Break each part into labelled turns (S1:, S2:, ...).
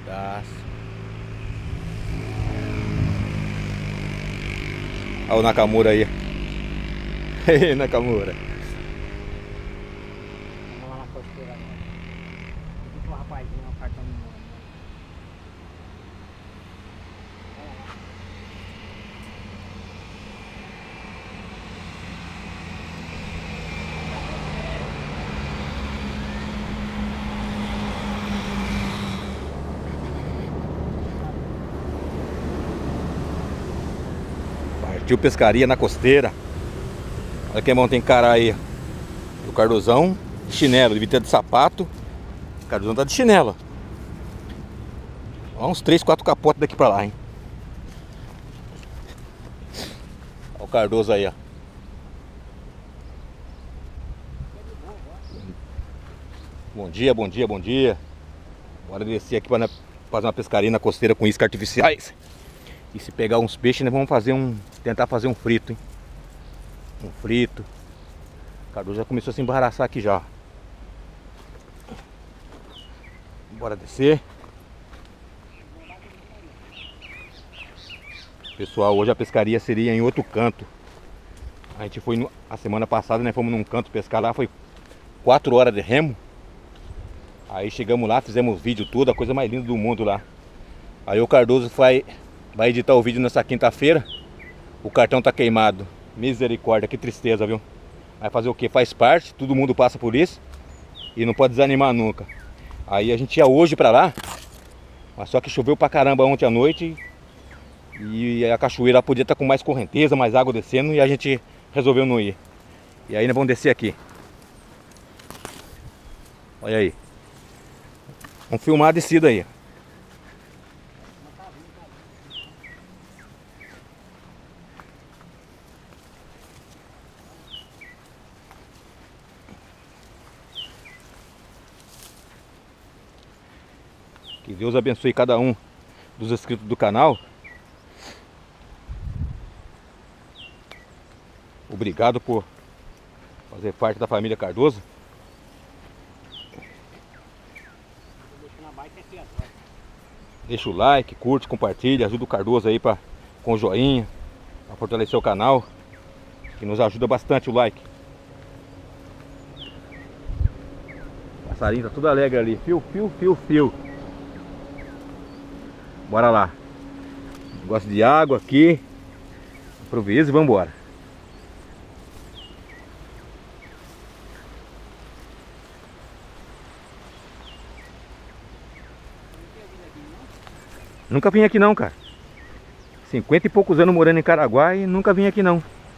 S1: Pedaço. Olha o Nakamura aí. Ei, Nakamura.
S2: Vamos lá na costeira agora. Aqui com o rapazinho, o cartão de mão.
S1: Partiu pescaria na costeira. Olha que bom, tem cara aí. O Cardozão de chinelo, devia ter de sapato. O Cardozão tá de chinelo. Olha uns 3, 4 capotes daqui pra lá, hein. Olha o Cardoso aí, ó. Bom dia, bom dia, bom dia. Bora descer aqui para fazer uma pescaria na costeira com iscas artificiais. E se pegar uns peixes, nós vamos fazer tentar fazer um frito, hein? Um frito. O Cardoso já começou a se embaraçar aqui já. Bora descer. Pessoal, hoje a pescaria seria em outro canto. A gente foi a semana passada, né? Fomos num canto pescar lá, foi 4 horas de remo. Aí chegamos lá, fizemos vídeo tudo, a coisa mais linda do mundo lá. Aí o Cardoso vai editar o vídeo nessa quinta-feira. O cartão tá queimado. Misericórdia, que tristeza, viu? Vai fazer o que? Faz parte, todo mundo passa por isso. E não pode desanimar nunca. Aí a gente ia hoje pra lá, mas só que choveu pra caramba ontem à noite. E a cachoeira podia estar com mais correnteza, mais água descendo. E a gente resolveu não ir. E aí nós vamos descer aqui. Olha aí. Vamos filmar a descida aí. Que Deus abençoe cada um dos inscritos do canal. Obrigado por fazer parte da família Cardoso. Deixa o like, curte, compartilha, ajuda o Cardoso aí com o joinha, para fortalecer o canal, que nos ajuda bastante o like. O passarinho tá tudo alegre ali, fio, fio, fio, fio. Bora lá. Gosto de água aqui. Improvisa e vamos embora. Nunca vim aqui não, cara. 50 e poucos anos morando em Caraguá e nunca vim aqui não.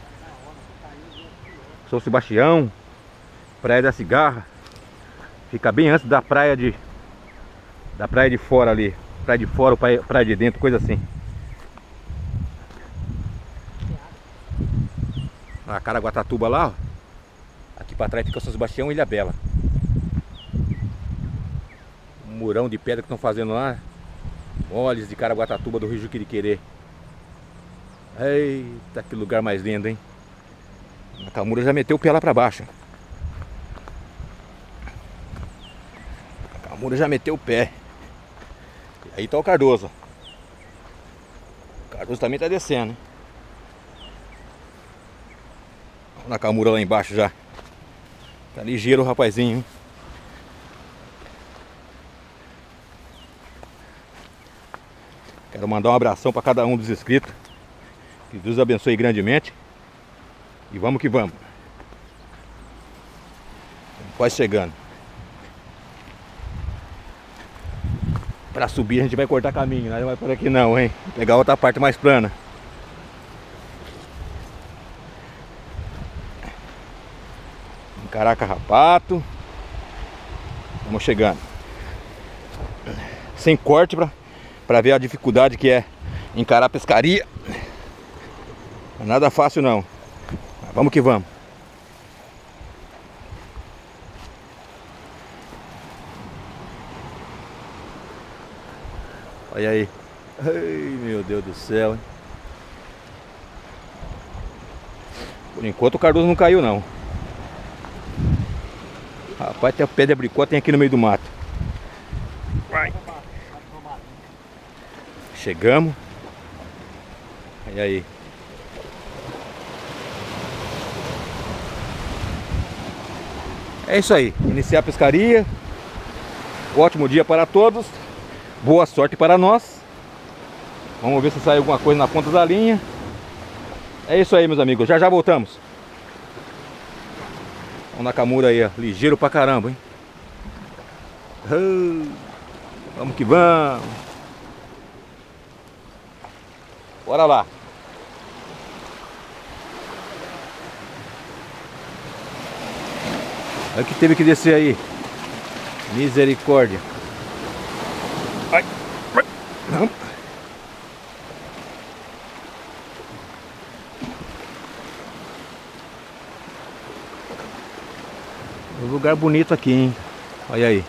S1: São Sebastião, Praia da Cigarra. Fica bem antes da praia de fora ali. Praia de fora ou praia de dentro, coisa assim. A Caraguatatuba lá, ó. Aqui pra trás fica São Sebastião e Ilha Bela. Um murão de pedra que estão fazendo lá. Moles de Caraguatatuba do Rio Juquiriquerê. Eita, que lugar mais lindo, hein? A Nakamura já meteu o pé lá pra baixo. A Nakamura já meteu o pé. E aí tá o Cardoso. O Cardoso também tá descendo, hein? Olha o Nakamura lá embaixo já. Tá ligeiro o rapazinho, hein? Quero mandar um abração para cada um dos inscritos. Que Deus abençoe grandemente. E vamos que vamos. Quase chegando. Para subir a gente vai cortar caminho, não vai por aqui não, hein? Vou pegar outra parte mais plana. Encarar carrapato. Vamos chegando. Sem corte para ver a dificuldade que é encarar a pescaria. Não é nada fácil não. Mas vamos que vamos. Olha aí. Ai, meu Deus do céu, hein? Por enquanto o Cardoso não caiu não. Rapaz, tem o pé de abricó, tem aqui no meio do mato. Vai. Chegamos. E aí? É isso aí. Iniciar a pescaria. Ótimo dia para todos. Boa sorte para nós. Vamos ver se sai alguma coisa na ponta da linha. É isso aí, meus amigos. Já já voltamos. O Nakamura aí, ó. Ligeiro pra caramba, hein? Vamos que vamos. Bora lá. Olha o que teve que descer aí. Misericórdia. Ai. Não. Um lugar bonito aqui, hein? Olha aí.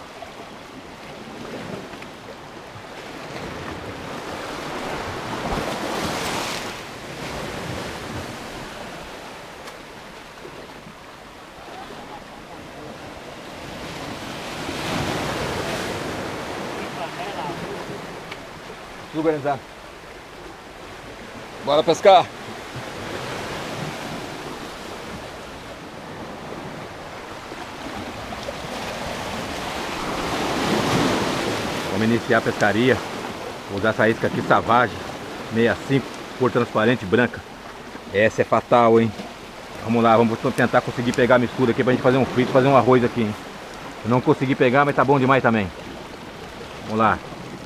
S1: Organizar. Bora pescar. Vamos iniciar a pescaria. Vou usar essa isca aqui Savage 65, cor transparente branca. Essa é fatal, hein? Vamos lá, vamos tentar conseguir pegar a mistura aqui pra gente fazer um frito, fazer um arroz aqui, hein? Eu não consegui pegar, mas tá bom demais também. Vamos lá.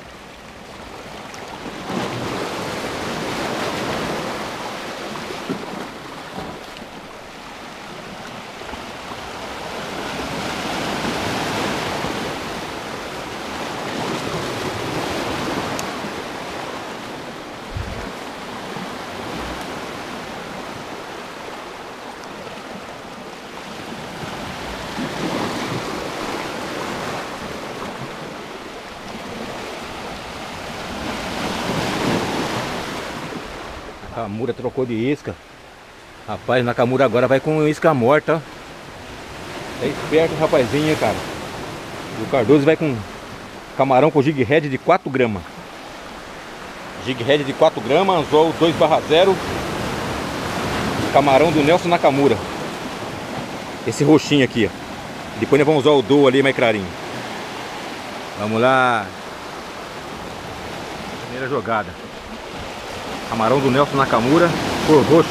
S1: A Nakamura trocou de isca. Rapaz, Nakamura agora vai com isca morta, ó. É esperto o rapazinho, cara. O Cardoso vai com camarão com jig head de 4 gramas. Jig head de 4 gramas, anzol 2/0. Camarão do Nelson Nakamura. Esse roxinho aqui, ó. Depois nós vamos usar o do ali mais clarinho. Vamos lá. Primeira jogada. Camarão do Nelson Nakamura, cor roxo.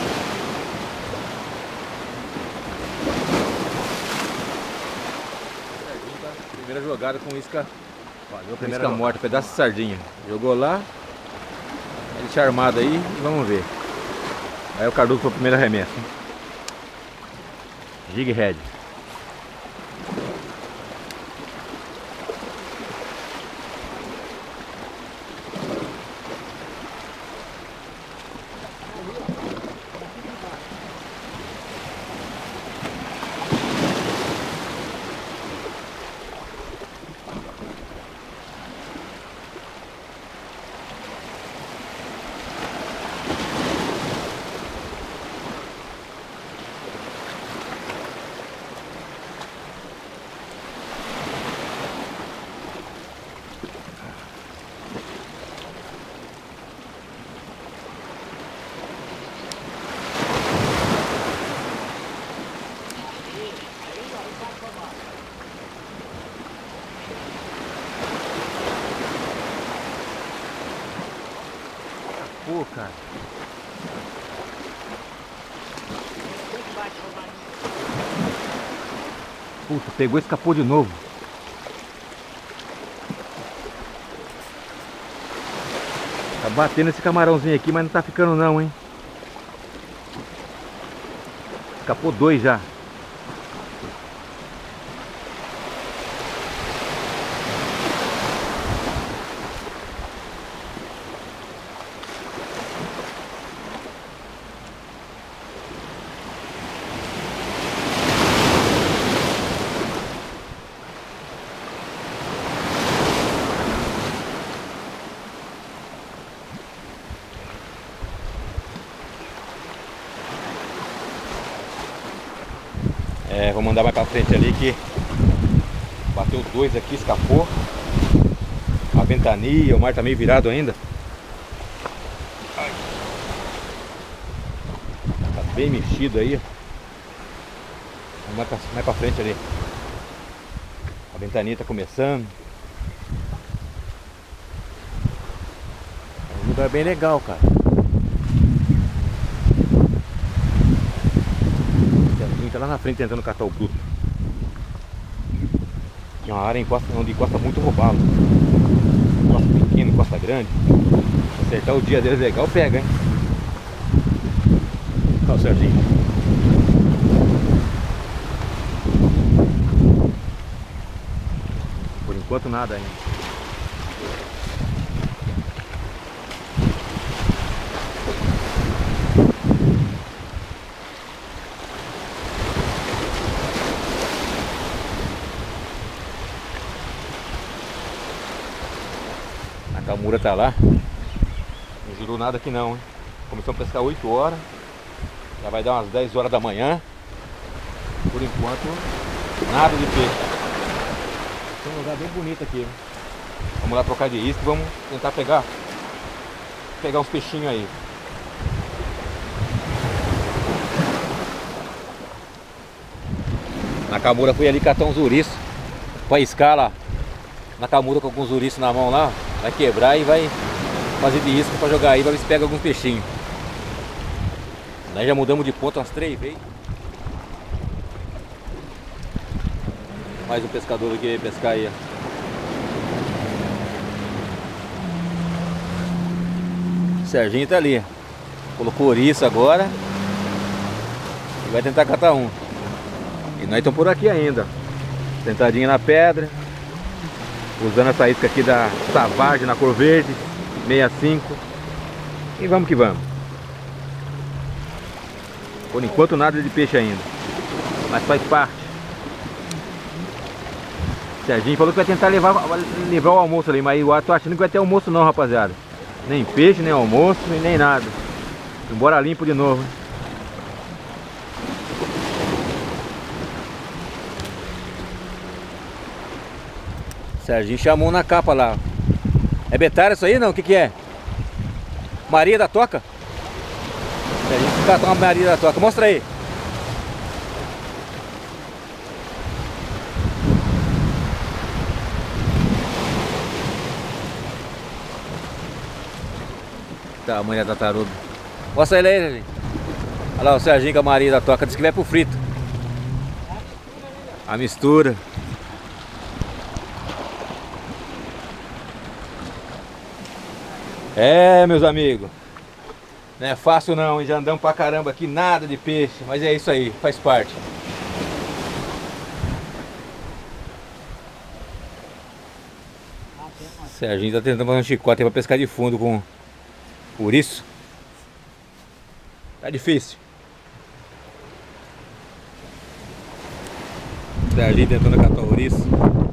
S1: Primeira jogada com isca. Valeu, primeira isca morta, pedaço de sardinha. Jogou lá. Ele tinha armado aí e vamos ver. Aí o Cardoso foi o primeiro arremesso. Jig head. Pô, cara. Puta, pegou e escapou de novo. Tá batendo esse camarãozinho aqui, mas não tá ficando não, hein? Escapou 2 já. É, vou mandar mais pra frente ali que bateu 2 aqui, escapou. A ventania, o mar tá meio virado ainda. bem mexido aí. Vamos mais pra frente ali. A ventania tá começando. É um lugar bem legal, cara. O Serginho tá lá na frente tentando catar o bruto. Tem uma área onde encosta muito robalo. Encosta pequeno, encosta grande. Se acertar o dia deles legal, pega, hein? Olha o Serginho. Por enquanto nada ainda. A Camura tá lá. Não girou nada aqui não, hein? Começamos a pescar 8 horas. Já vai dar umas 10 horas da manhã. Por enquanto, nada de peixe. Tem um lugar bem bonito aqui, né? Vamos lá trocar de isca e vamos tentar pegar uns peixinhos aí. Na Camura fui ali catar uns ouriços pra iscar lá. Na Camura com alguns ouriços na mão lá. Vai quebrar e vai fazer de isca pra jogar aí, pra ver se pega alguns peixinhos. Nós já mudamos de ponto umas 3 vezes. Mais um pescador aqui pescar aí. O Serginho tá ali. Colocou ouriço agora. E vai tentar catar um. E nós estamos por aqui ainda. Sentadinho na pedra. Usando essa isca aqui da Savage na cor verde. 65. E vamos que vamos. Por enquanto nada de peixe ainda. Mas faz parte. O Serginho falou que vai tentar levar o almoço ali. Mas eu tô achando que vai ter almoço não, rapaziada. Nem peixe, nem almoço e nem nada. Embora limpo de novo. O Serginho chamou na capa lá. É betária isso aí não? O que que é? Maria da Toca? A gente catou uma Maria da Toca. Mostra aí. Tamanho da tartaruga. Mostra ele aí, gente. Olha lá o Serginho com a Maria da Toca. Diz que vai pro frito. A mistura. É, meus amigos. Não é fácil não, já andamos pra caramba aqui, nada de peixe, mas é isso aí, faz parte. Serginho tá tentando fazer um chicote pra pescar de fundo com ouriço. Tá difícil. Serginho tentando catar ouriço.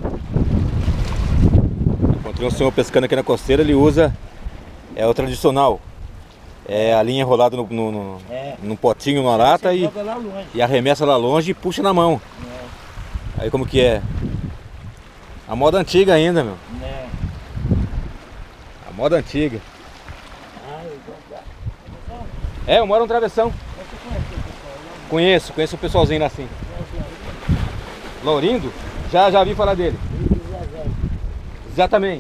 S1: Encontrei um senhor pescando aqui na costeira, ele usa, é o tradicional. É a linha enrolada num potinho, numa lata e arremessa lá longe e puxa na mão. É. Aí como que é? A moda antiga ainda, meu. É. A moda antiga. É, eu moro no Travessão. Conheço o pessoalzinho lá assim. Laurindo? Já vi falar dele. Já também.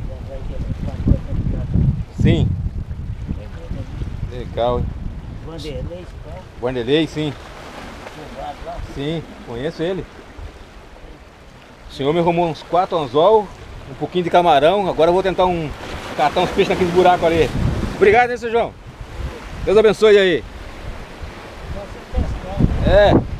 S1: Sim. Legal, hein?
S2: Vanderlei,
S1: Vanderlei, sim. Sim, conheço ele. O senhor me arrumou uns 4 anzol, um pouquinho de camarão. Agora eu vou tentar catar uns peixes naqueles buracos ali. Obrigado, hein, seu João? Deus abençoe aí. É.